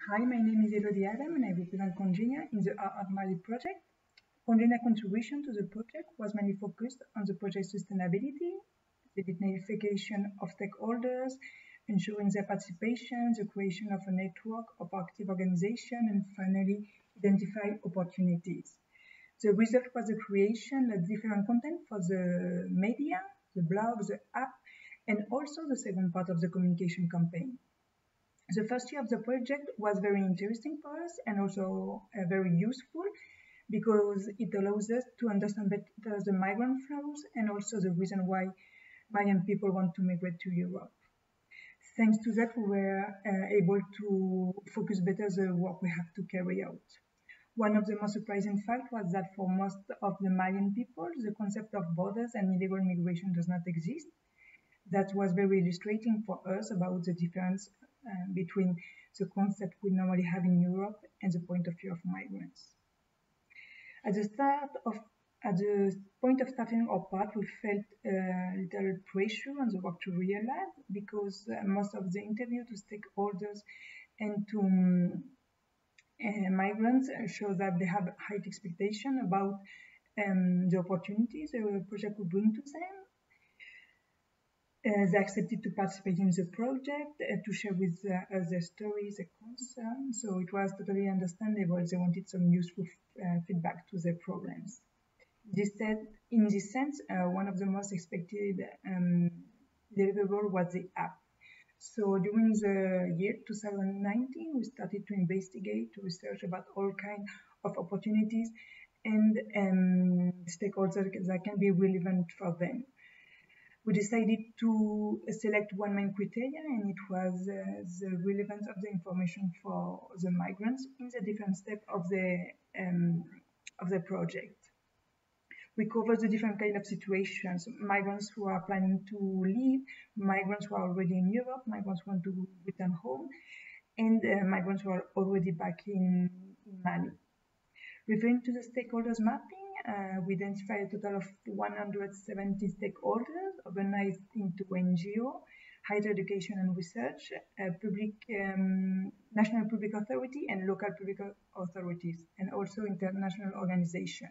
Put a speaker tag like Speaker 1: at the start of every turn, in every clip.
Speaker 1: Hi, my name is Elodie Adam and I represent Congenia in the Art Mali project. Congenia contribution to the project was mainly focused on the project sustainability, the identification of stakeholders, ensuring their participation, the creation of a network of active organization, and finally identify opportunities. The result was the creation of different content for the media, the blog, the app, and also the second part of the communication campaign. The first year of the project was very interesting for us and also very useful because it allows us to understand better the migrant flows and also the reason why Malian people want to migrate to Europe. Thanks to that, we were able to focus better the work we have to carry out. One of the most surprising facts was that for most of the Malian people, the concept of borders and illegal migration does not exist. That was very illustrating for us about the difference between the concept we normally have in Europe and the point of view of migrants. At the point of starting our part, we felt a little pressure on the work to realize because most of the interview to stakeholders and to migrants show that they have high expectation about the opportunities the project will bring to them. They accepted to participate in the project, to share with us their stories, their concerns. So it was totally understandable. They wanted some useful feedback to their problems. In this sense, one of the most expected deliverable was the app. So during the year 2019, we started to investigate, to research about all kinds of opportunities and stakeholders that can be relevant for them. We decided to select one main criteria, and it was the relevance of the information for the migrants in the different steps of the project. We cover the different kind of situations: migrants who are planning to leave, migrants who are already in Europe, migrants who want to return home, and migrants who are already back in Mali. Referring to the stakeholders mapping, we identified a total of 170 stakeholders organized into NGO, higher education and research, national public authority and local public authorities, and also international organizations.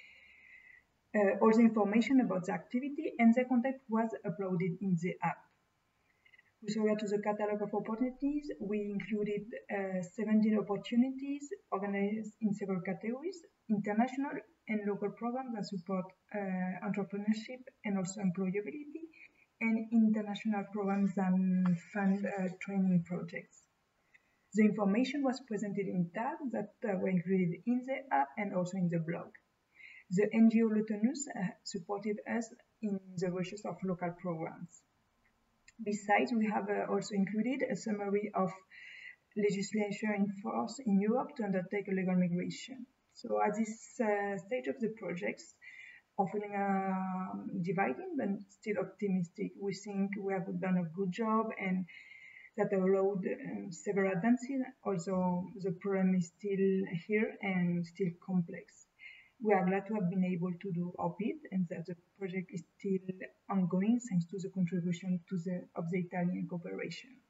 Speaker 1: All the information about the activity and the contact was uploaded in the app. With regard to the catalog of opportunities, we included 17 opportunities organized in several categories: international and local programs that support entrepreneurship and also employability, and international programs that fund training projects. The information was presented in tabs that were included in the app and also in the blog. The NGO Lutonus supported us in the research of local programs. Besides, we have also included a summary of legislation in force in Europe to undertake illegal migration. So at this stage of the project, often dividing but still optimistic, we think we have done a good job and that allowed several advances. Also, the problem is still here and still complex. We are glad to have been able to do our bit and that the project is still ongoing thanks to the contribution of the Italian cooperation.